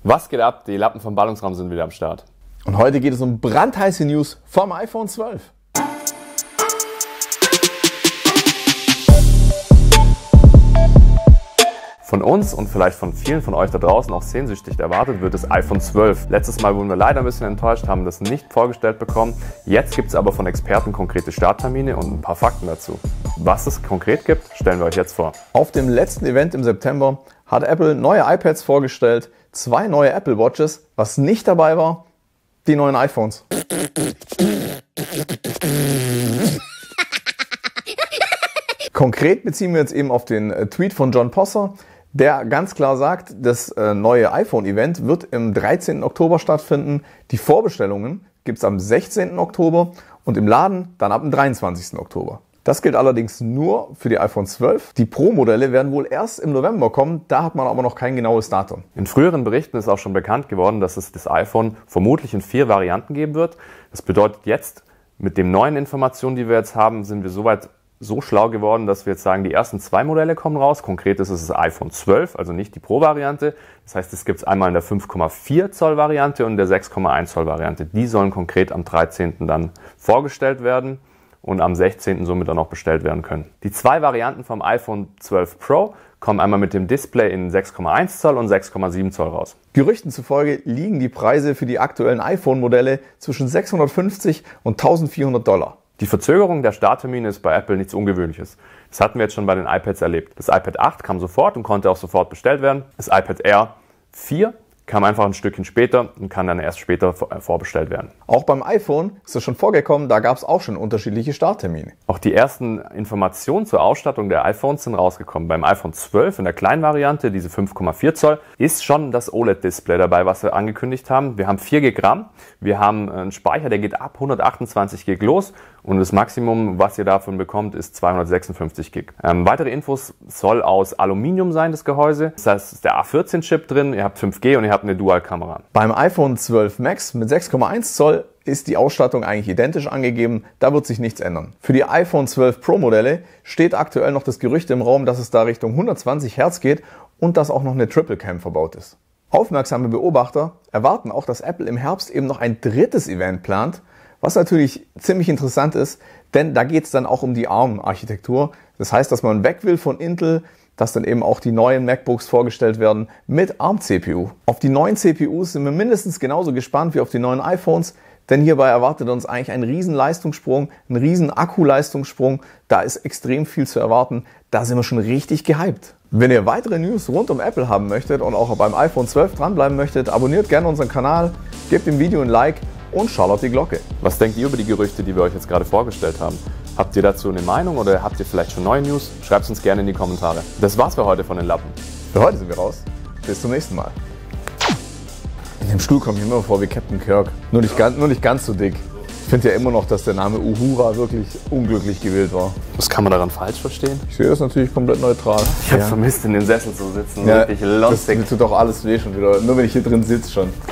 Was geht ab? Die Lappen vom Ballungsraum sind wieder am Start. Und heute geht es um brandheiße News vom iPhone 12. Von uns und vielleicht von vielen von euch da draußen auch sehnsüchtig erwartet wird das iPhone 12. Letztes Mal wurden wir leider ein bisschen enttäuscht, haben das nicht vorgestellt bekommen. Jetzt gibt es aber von Experten konkrete Starttermine und ein paar Fakten dazu. Was es konkret gibt, stellen wir euch jetzt vor. Auf dem letzten Event im September hat Apple neue iPads vorgestellt, 2 neue Apple Watches. Was nicht dabei war, die neuen iPhones. Konkret beziehen wir uns eben auf den Tweet von John Prosser, der ganz klar sagt, das neue iPhone-Event wird im 13. Oktober stattfinden. Die Vorbestellungen gibt es am 16. Oktober und im Laden dann ab dem 23. Oktober. Das gilt allerdings nur für die iPhone 12. Die Pro-Modelle werden wohl erst im November kommen, da hat man aber noch kein genaues Datum. In früheren Berichten ist auch schon bekannt geworden, dass es das iPhone vermutlich in 4 Varianten geben wird. Das bedeutet jetzt, mit den neuen Informationen, die wir jetzt haben, sind wir soweit so schlau geworden, dass wir jetzt sagen, die ersten 2 Modelle kommen raus. Konkret ist es das iPhone 12, also nicht die Pro-Variante. Das heißt, es gibt es einmal in der 5,4 Zoll Variante und der 6,1 Zoll Variante. Die sollen konkret am 13. dann vorgestellt werden und am 16. somit dann auch bestellt werden können. Die 2 Varianten vom iPhone 12 Pro kommen einmal mit dem Display in 6,1 Zoll und 6,7 Zoll raus. Gerüchten zufolge liegen die Preise für die aktuellen iPhone-Modelle zwischen 650 und 1400 $. Die Verzögerung der Starttermine ist bei Apple nichts Ungewöhnliches. Das hatten wir jetzt schon bei den iPads erlebt. Das iPad 8 kam sofort und konnte auch sofort bestellt werden. Das iPad Air 4 kam einfach ein Stückchen später und kann dann erst später vorbestellt werden. Auch beim iPhone ist das schon vorgekommen, da gab es auch schon unterschiedliche Starttermine. Auch die ersten Informationen zur Ausstattung der iPhones sind rausgekommen. Beim iPhone 12 in der kleinen Variante, diese 5,4 Zoll, ist schon das OLED-Display dabei, was wir angekündigt haben. Wir haben 4 GB, wir haben einen Speicher, der geht ab 128 GB los und das Maximum, was ihr davon bekommt, ist 256 GB. Weitere Infos soll aus Aluminium sein, das Gehäuse. Das heißt, es ist der A14-Chip drin, ihr habt 5G und ihr habt eine Dual-Kamera. Beim iPhone 12 Max mit 6,1 Zoll ist die Ausstattung eigentlich identisch angegeben, da wird sich nichts ändern. Für die iPhone 12 Pro Modelle steht aktuell noch das Gerücht im Raum, dass es da Richtung 120 Hertz geht und dass auch noch eine Triple Cam verbaut ist. Aufmerksame Beobachter erwarten auch, dass Apple im Herbst eben noch ein drittes Event plant, was natürlich ziemlich interessant ist, denn da geht es dann auch um die ARM-Architektur. Das heißt, dass man weg will von Intel, dass dann eben auch die neuen MacBooks vorgestellt werden mit ARM-CPU. Auf die neuen CPUs sind wir mindestens genauso gespannt wie auf die neuen iPhones, denn hierbei erwartet uns eigentlich ein riesen Leistungssprung, ein riesen Akkuleistungssprung. Da ist extrem viel zu erwarten, da sind wir schon richtig gehypt. Wenn ihr weitere News rund um Apple haben möchtet und auch beim iPhone 12 dranbleiben möchtet, abonniert gerne unseren Kanal, gebt dem Video ein Like und schaut auf die Glocke. Was denkt ihr über die Gerüchte, die wir euch jetzt gerade vorgestellt haben? Habt ihr dazu eine Meinung oder habt ihr vielleicht schon neue News? Schreibt es uns gerne in die Kommentare. Das war's für heute von den Lappen. Für heute sind wir raus. Bis zum nächsten Mal. In dem Stuhl komme ich mir immer vor wie Captain Kirk. Nur nicht ganz so dick. Ich finde ja immer noch, dass der Name Uhura wirklich unglücklich gewählt war. Was kann man daran falsch verstehen? Ich sehe das natürlich komplett neutral. Ich habe vermisst, in den Sessel zu sitzen. Ja, richtig lustig. Das tut doch alles weh schon wieder. Nur wenn ich hier drin sitze schon.